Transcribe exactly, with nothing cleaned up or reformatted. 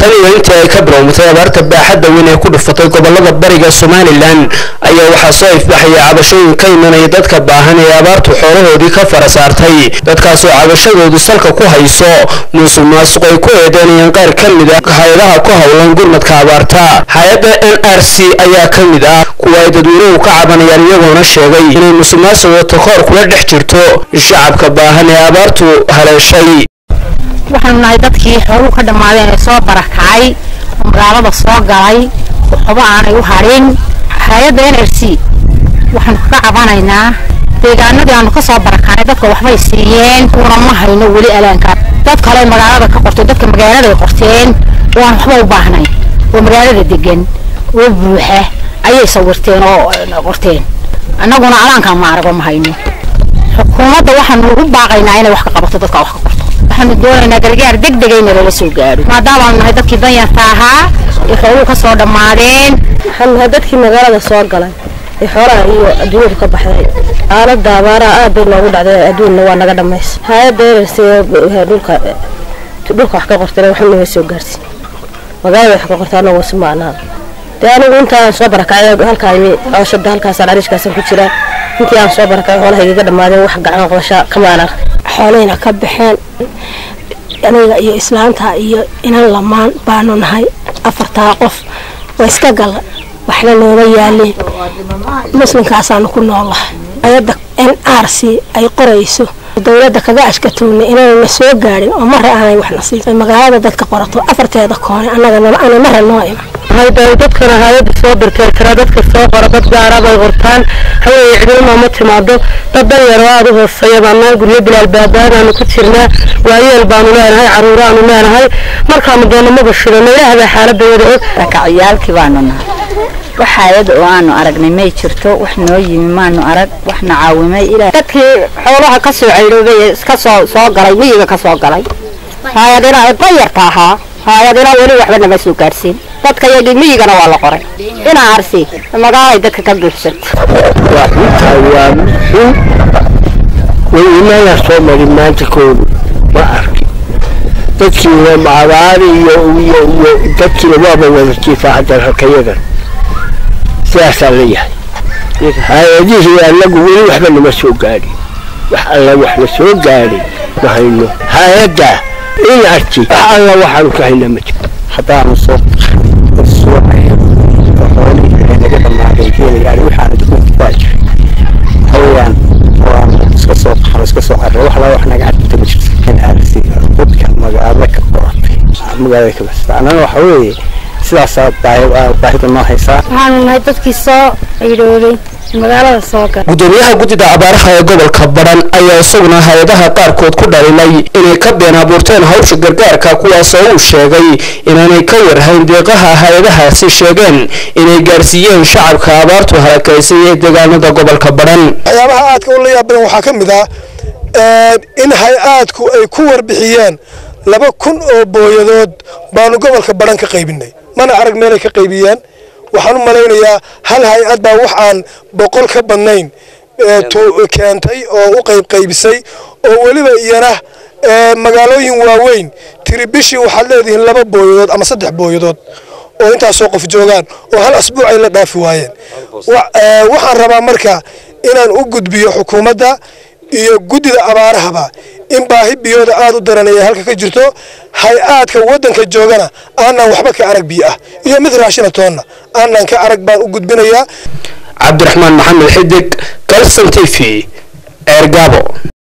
tani intii ay ka bilowmatay abaarta baaxadda weyn ee ku dhufatay gobolada bariga Somaliland ayaa waxaa soo ifbaxay cabashooyin ka imanaya dadka baahan ee abaartu xoolahoodii ka farasaartay dadkaas oo cabashadoodu salka ku hayso musuqmaasuq ay ku eedeynayaan qaar ka mid ah hay'adaha ku hawlan gurmadka abaarta hay'adda N R C ayaa ka mid ah kuwa ay dadweynuhu ka cabanayaan iyagoona sheegay inay musuqmaasuqa takoor kula dhex jirto shacabka baahan ee abaartu haleeshay waxaan nahay dadkii xooluhu ka dhamaadeen ee soo barakacay magaalada soo galay waxba aanay u harin hay'adda N R C waxaan ka cabanaynaa deegaanadii aanu ka soo barakacay dadka waxbay siiyeen una ma hayno wali alaanka dad kale magaalada ka qortay dadka magaalada ay qorteen waan waxba u baahnay oo magaalada degan oo buuxa ayay sawirteen oo qorteen annaguna alaanka ma arago ma hayno xukuumadda waxaan ugu baaqaynaa inay wax ka qabato dadka wax ka qorto waxaan doonaynaa gargaar degdeg ah in la soo gaaro maadaama aan nahay dadkii danyarta ahaa ee xooluhu ka soo dhamaadeen waxaan dadkii magaalada soo galay ee xoolaha iyo adduunka ka baxday xaaladda abaaraha aad bay loogu dhacday adduunna waa naga dhamays hay'adda N R C dhulka dhulka wax ka qortay waxaan noo soo gaarsiin magaalada wax ka qortaana waa sumaanaa anigu intaan soo barakacay halkaa imi cawshada halkaas arishkaas ku jira intii aan soo barakacay xoolaha iga dhamaadeen wax gacan qabasha kama aan arag xooleyna ka baxeen aniga iyo islaanta iyo inaan lamaan baanu nahay afarta qof way iska gal waxna looga yaalay muslimkaasaan ku noolahay ayada N R C ay qorayso dawladda kaga ashkatoonay inaan la soo gaarin oo mar aanay wax nasiibay magaalada dadka qorato afarteeda koone anaga ana mar noo ima hay'adda dadkana hay'adda soo dirtay tira dadka soo qora dad gaar ah bay qortaan haweeney cidina ma timaado dad yar oo aad u hooseeya baan guriga bilal baabaan ku jirnaa waayeel baan leenahay caruuraan leenahay marka ma doono ma bashiro meelaha xaaladooda oo ka ciyaalkii baan nahay waxaayad oo aanu aragnay ma jirto wax noo yimi maanu arag waxna caawimay ilaa dadkii xoolaha ka soo ceeloobay iska soo soo galay miyiga ka soo galay hay'adina ay danyarta ahaa hay'adina wali waxba nama soo gaarsiin dadka yagii miyigana waa la qoray ina arsi magaalay dadka ka buuxsan waa inta waa muhiim وإيمانها صومر ما تكون ما أركي تكي ومعاري وتكي وما وذكي فعد الحكاية سياسة ليها هاي دي هي اللي قولي وحنا مسوق قاري وحنا وحنا سوق قاري ما هينو هاي دا إيه أركي وحنا وحنا كهنا مت حتى عن الصوت الصوت فحولي يعني قبل ما كيكين يعني وحنا تكون تباج هو اسكسو اسكسو روح لا وحنا قاعد نتمشى كان عارفين قد كان مقابلك قرطي مقابلك بس انا وحوي sidaas baahida noo haysaa waxaan nahay dadkii soo ciidooday magaalada soo galay gudoomiyaha gudida abaaraha ee gobolka Badhan ayaa isaguna hay'adaha qaarkood ku dhalinay inay ka been abuurteen hawsha gargaarka kuwaas oo uu sheegay inaanay ka warhayn deeqaha hay'adahaasi sheegeen inay gaarsiiyeen shacabka abaartu halkaysay ee deegaanada gobolka Badhan waxyaabaha aadka u la yaabeen waxaa ka mid ah in hay'adku ay ku warbixiyeen laba kun oo booyadood baanu gobolka Badhan ka qaybinay mana arag meel ay ka qaybiyaan waxaan u maleynayaa hal hay'ad baa wax aan boqol ka badnayn ee keentay oo u qayb qaybisay oo waliba iyana magaalooyin waaweyn tiribishi waxa leedahay laba booyadood ama saddex booyadood oo intaas soo qof joogan oo hal asbuuc ay la dhaafi waayeen waxaan rabaa marka inaan u gudbiyo xukuumadda iyo gudida abaarahaba in baahi biyooda aad u daranaya halka ka jirto hay'adka wadanka joogana aanan waxba ka arag biyo ah iyo mid raashina toonna aanan ka arag baan u gudbinayaa Cabdiraxmaan Maxamed Xidig Kalsan T V Ergabo.